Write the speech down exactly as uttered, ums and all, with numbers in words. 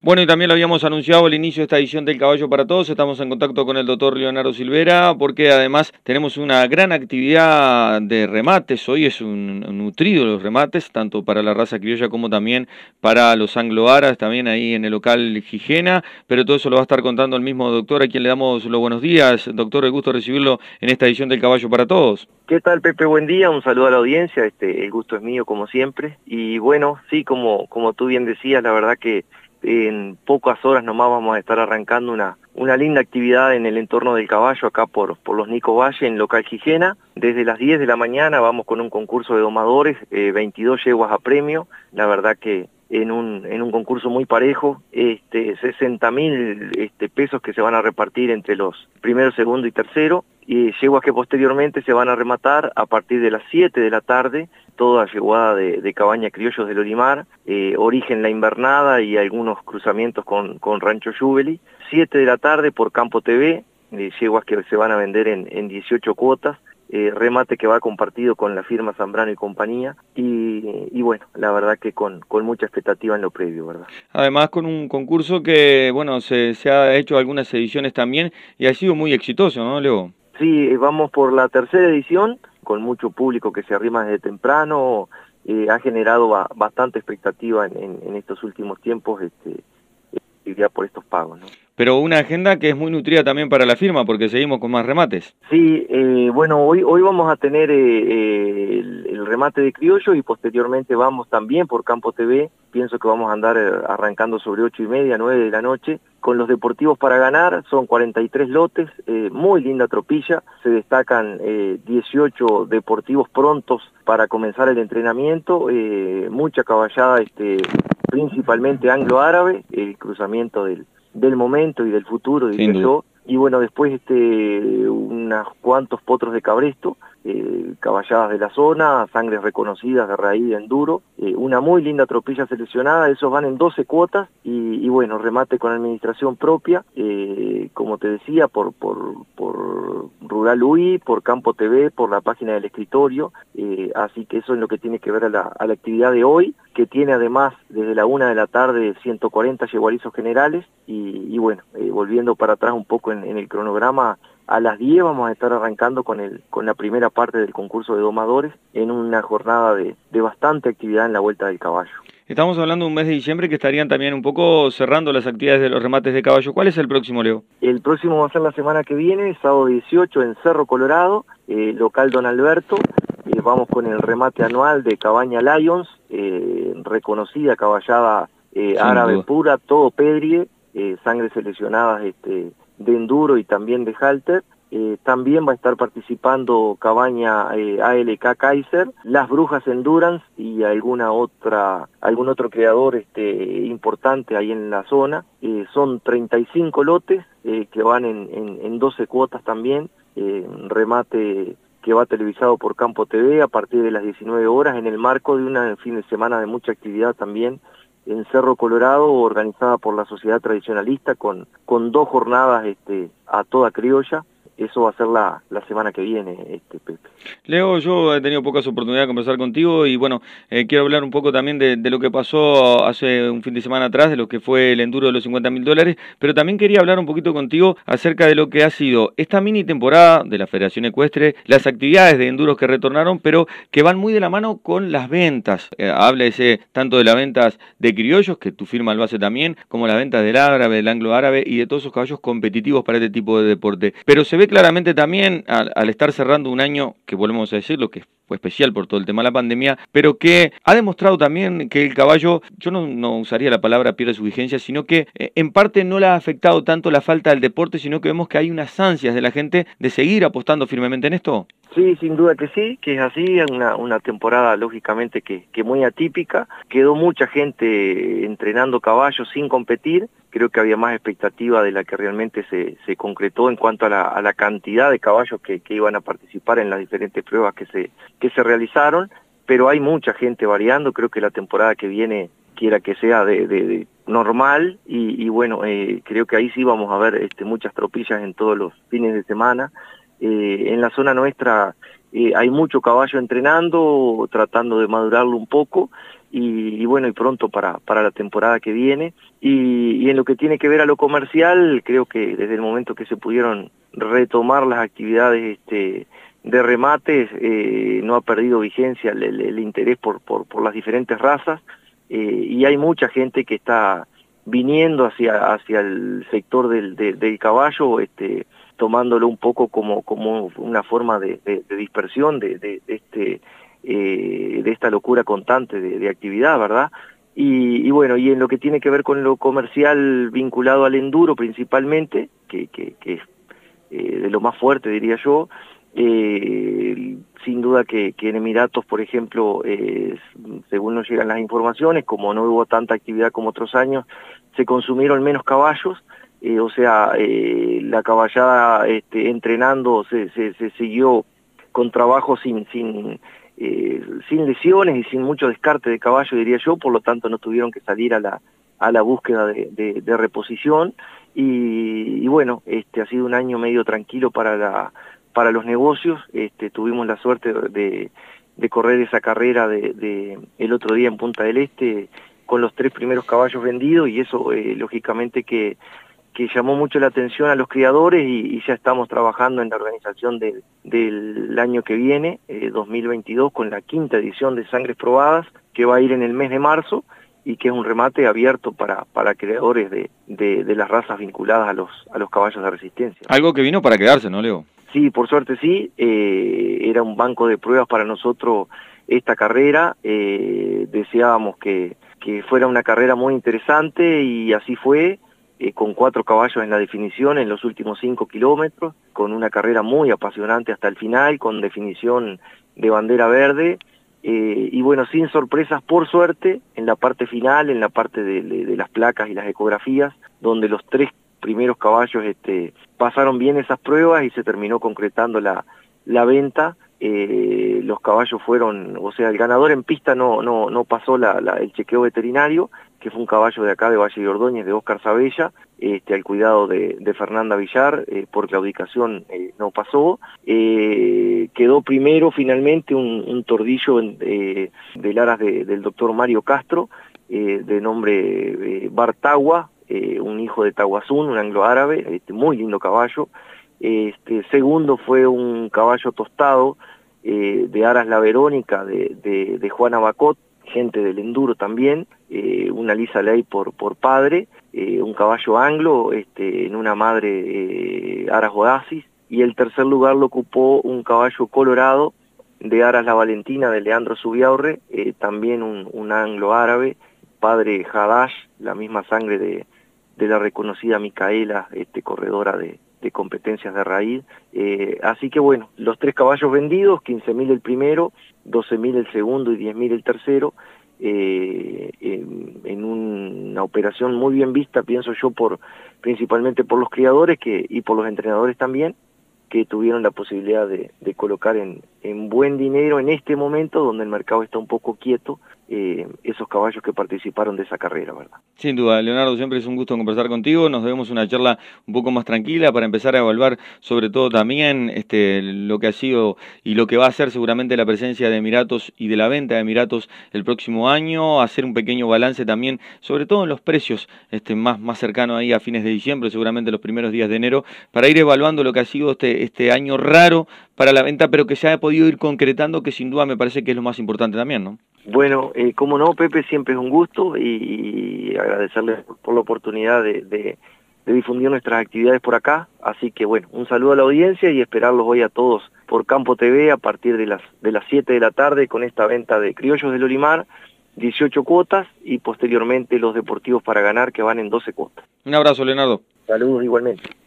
Bueno, y también lo habíamos anunciado al inicio de esta edición del Caballo para Todos. Estamos en contacto con el doctor Leonardo Silvera porque además tenemos una gran actividad de remates. Hoy es un, un nutrido los remates, tanto para la raza criolla como también para los anglo-árabes, también ahí en el local Gijena. Pero todo eso lo va a estar contando el mismo doctor, a quien le damos los buenos días. Doctor, el gusto de recibirlo en esta edición del Caballo para Todos. ¿Qué tal, Pepe? Buen día, un saludo a la audiencia. Este, el gusto es mío como siempre. Y bueno, sí, como, como tú bien decías, la verdad que en pocas horas nomás vamos a estar arrancando una, una linda actividad en el entorno del caballo, acá por, por los Nico Valle, en local Gijena. Desde las diez de la mañana vamos con un concurso de domadores, eh, veintidós yeguas a premio. La verdad que en un, en un concurso muy parejo, este, sesenta mil este, pesos que se van a repartir entre los primero, segundo y tercero, y yeguas que posteriormente se van a rematar a partir de las siete de la tarde, toda yeguada de, de cabaña criollos del Olimar, eh, origen La Invernada y algunos cruzamientos con, con Rancho Jubeli. siete de la tarde por Campo T V, eh, yeguas que se van a vender en, en dieciocho cuotas, eh, remate que va compartido con la firma Zambrano y compañía, y, y bueno, la verdad que con, con mucha expectativa en lo previo, ¿verdad? Además con un concurso que, bueno, se, se ha hecho algunas ediciones también y ha sido muy exitoso, ¿no, Leo? Sí, vamos por la tercera edición, con mucho público que se arrima desde temprano, eh, ha generado ba bastante expectativa en, en, en estos últimos tiempos, este, ya por estos pagos, ¿no? Pero una agenda que es muy nutrida también para la firma, porque seguimos con más remates. Sí, eh, bueno, hoy hoy vamos a tener eh, eh, el, el remate de criollo y posteriormente vamos también por Campo T V. Pienso que vamos a andar eh, arrancando sobre ocho y media, nueve de la noche, con los deportivos para ganar. Son cuarenta y tres lotes, eh, muy linda tropilla. Se destacan eh, dieciocho deportivos prontos para comenzar el entrenamiento, eh, mucha caballada, este, principalmente anglo-árabe, el cruzamiento del del momento y del futuro, diría yo, y bueno, después este unos cuantos potros de cabresto, eh, caballadas de la zona, sangres reconocidas de raíz de enduro, eh, una muy linda tropilla seleccionada, esos van en doce cuotas, y, y bueno, remate con administración propia, eh, como te decía, por, por, por Rural U I, por Campo T V, por la página del escritorio, eh, así que eso es lo que tiene que ver a la, a la actividad de hoy, que tiene además desde la una de la tarde ciento cuarenta yegualizos generales, y, y bueno, eh, volviendo para atrás un poco en, en el cronograma, a las diez vamos a estar arrancando con el con la primera parte del concurso de domadores en una jornada de, de bastante actividad en la Vuelta del Caballo. Estamos hablando de un mes de diciembre que estarían también un poco cerrando las actividades de los remates de caballo. ¿Cuál es el próximo, Leo? El próximo va a ser la semana que viene, sábado dieciocho en Cerro Colorado, eh, local Don Alberto. Eh, vamos con el remate anual de Cabaña Lions, eh, reconocida caballada eh, árabe duda. Pura, todo pedrie, eh, sangre seleccionadas este, de enduro y también de halter. Eh, también va a estar participando Cabaña eh, A L K Kaiser, Las Brujas Endurance y alguna otra, algún otro creador este, importante ahí en la zona. Eh, son treinta y cinco lotes eh, que van en, en, en doce cuotas también, eh, remate que va televisado por Campo T V a partir de las diecinueve horas en el marco de un fin de semana de mucha actividad también en Cerro Colorado, organizada por la Sociedad Tradicionalista con, con dos jornadas este, a toda criolla. Eso va a ser la, la semana que viene, este Pepe. Leo, yo he tenido pocas oportunidades de conversar contigo y bueno, eh, quiero hablar un poco también de, de lo que pasó hace un fin de semana atrás, de lo que fue el enduro de los cincuenta mil dólares, pero también quería hablar un poquito contigo acerca de lo que ha sido esta mini temporada de la Federación Ecuestre, las actividades de enduros que retornaron, pero que van muy de la mano con las ventas. Eh, háblese tanto de las ventas de criollos, que tu firma lo hace también, como las ventas del árabe, del anglo-árabe y de todos esos caballos competitivos para este tipo de deporte. Pero se ve claramente también al, al estar cerrando un año que volvemos a decirlo, que fue especial por todo el tema de la pandemia, pero que ha demostrado también que el caballo, yo no, no usaría la palabra pierde su vigencia, sino que eh, en parte no le ha afectado tanto la falta del deporte, sino que vemos que hay unas ansias de la gente de seguir apostando firmemente en esto. Sí, sin duda que sí, que es así, una, una temporada lógicamente que, que muy atípica, quedó mucha gente entrenando caballos sin competir, creo que había más expectativa de la que realmente se, se concretó en cuanto a la, a la cantidad de caballos que, que iban a participar en las diferentes pruebas que se, que se realizaron, pero hay mucha gente variando, creo que la temporada que viene quiera que sea de, de, de normal y, y bueno, eh, creo que ahí sí vamos a ver este, muchas tropillas en todos los fines de semana. Eh, en la zona nuestra eh, hay mucho caballo entrenando, tratando de madurarlo un poco, y, y bueno, y pronto para, para la temporada que viene. Y, y en lo que tiene que ver a lo comercial, creo que desde el momento que se pudieron retomar las actividades este, de remates, eh, no ha perdido vigencia el, el, el interés por, por, por las diferentes razas, eh, y hay mucha gente que está viniendo hacia, hacia el sector del, de, del caballo, este, tomándolo un poco como, como una forma de, de, de dispersión de, de, de, este, eh, de esta locura constante de, de actividad, ¿verdad? Y, y bueno, y en lo que tiene que ver con lo comercial vinculado al enduro principalmente, que, que, que es eh, de lo más fuerte diría yo, eh, sin duda que, que en Emiratos, por ejemplo, eh, según nos llegan las informaciones, como no hubo tanta actividad como otros años, se consumieron menos caballos. Eh, o sea, eh, la caballada este, entrenando se, se, se siguió con trabajo sin, sin, eh, sin lesiones y sin mucho descarte de caballo, diría yo, por lo tanto no tuvieron que salir a la, a la búsqueda de, de, de reposición, y, y bueno, este ha sido un año medio tranquilo para, la, para los negocios. Este, tuvimos la suerte de, de correr esa carrera de, de, el otro día en Punta del Este con los tres primeros caballos vendidos, y eso eh, lógicamente que que llamó mucho la atención a los criadores, y, y ya estamos trabajando en la organización de, del año que viene, eh, dos mil veintidós, con la quinta edición de Sangres Probadas, que va a ir en el mes de marzo, y que es un remate abierto para, para criadores de, de, de las razas vinculadas a los, a los caballos de resistencia. Algo que vino para quedarse, ¿no, Leo? Sí, por suerte sí, eh, era un banco de pruebas para nosotros esta carrera, eh, deseábamos que, que fuera una carrera muy interesante, y así fue. Eh, con cuatro caballos en la definición en los últimos cinco kilómetros, con una carrera muy apasionante hasta el final, con definición de bandera verde, eh, y bueno, sin sorpresas por suerte, en la parte final, en la parte de, de, de las placas y las ecografías, donde los tres primeros caballos este, pasaron bien esas pruebas y se terminó concretando la, la venta. Eh, los caballos fueron, o sea, el ganador en pista no, no, no pasó la, la, el chequeo veterinario, que fue un caballo de acá de Valle de Ordóñez, de Óscar Sabella, este, al cuidado de, de Fernanda Villar, eh, por claudicación eh, no pasó. Eh, quedó primero finalmente un, un tordillo eh, del aras de, del doctor Mario Castro, eh, de nombre eh, Bartagua, eh, un hijo de Tahuazún, un anglo-árabe, este, muy lindo caballo. Este, segundo fue un caballo tostado eh, de Aras La Verónica, de, de, de Juana Bacot, gente del enduro también, eh, una Lisa Ley por, por padre, eh, un caballo anglo este, en una madre eh, Aras Oasis, y el tercer lugar lo ocupó un caballo colorado de Aras La Valentina de Leandro Zubiaurre, eh, también un, un anglo árabe, padre Hadash, la misma sangre de, de la reconocida Micaela, este, corredora de de competencias de raíz, eh, así que bueno, los tres caballos vendidos, quince mil el primero, doce mil el segundo y diez mil el tercero, eh, en, en una operación muy bien vista, pienso yo, por principalmente por los criadores que, y por los entrenadores también, que tuvieron la posibilidad de, de colocar en, en buen dinero en este momento, donde el mercado está un poco quieto, eh, esos caballos que participaron de esa carrera, ¿verdad? Sin duda, Leonardo, siempre es un gusto conversar contigo. Nos debemos una charla un poco más tranquila para empezar a evaluar sobre todo también este, lo que ha sido y lo que va a ser seguramente la presencia de Emiratos y de la venta de Emiratos el próximo año, hacer un pequeño balance también, sobre todo en los precios este, más, más cercanos ahí a fines de diciembre, seguramente los primeros días de enero, para ir evaluando lo que ha sido este, este año raro para la venta, pero que se ha podido ir concretando, que sin duda me parece que es lo más importante también, ¿no? Bueno, eh, como no, Pepe, siempre es un gusto, y, y agradecerle por la oportunidad de, de, de difundir nuestras actividades por acá. Así que bueno, un saludo a la audiencia y esperarlos hoy a todos por Campo T V a partir de las de las siete de la tarde con esta venta de criollos del Olimar, dieciocho cuotas, y posteriormente los deportivos para ganar, que van en doce cuotas. Un abrazo, Leonardo. Saludos igualmente.